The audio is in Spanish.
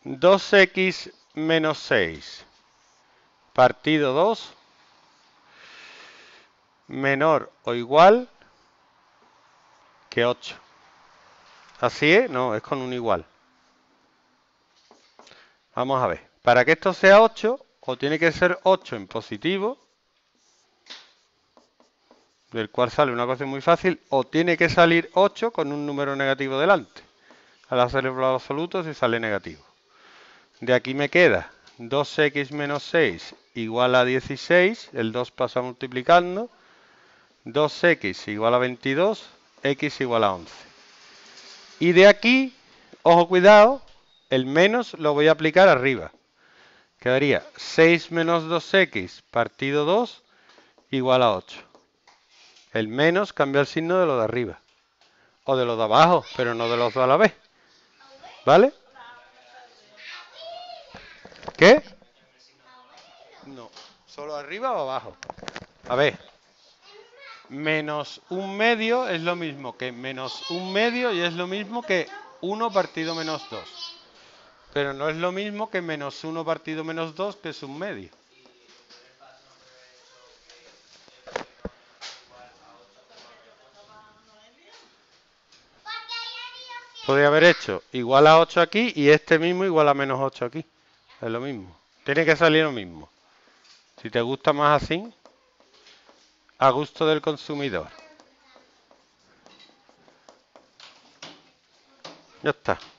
2x menos 6 partido 2 menor o igual que 8. ¿Así es? No, es con un igual. Vamos a ver. Para que esto sea 8, o tiene que ser 8 en positivo, del cual sale una cosa muy fácil, o tiene que salir 8 con un número negativo delante. Al hacer el absoluto se sale negativo. De aquí me queda 2x menos 6 igual a 16, el 2 pasa multiplicando, 2x igual a 22, x igual a 11. Y de aquí, ojo cuidado, el menos lo voy a aplicar arriba. Quedaría 6 menos 2x partido 2 igual a 8. El menos cambia el signo de lo de arriba. O de lo de abajo, pero no de los dos a la vez. ¿Vale? ¿Qué? No. ¿Solo arriba o abajo? A ver. Menos un medio es lo mismo que menos un medio y es lo mismo que 1 partido menos 2. Pero no es lo mismo que menos 1 partido menos 2, que es un medio. Podría haber hecho igual a 8 aquí y este mismo igual a menos 8 aquí. Es lo mismo. Tiene que salir lo mismo. Si te gusta más así, a gusto del consumidor. Ya está.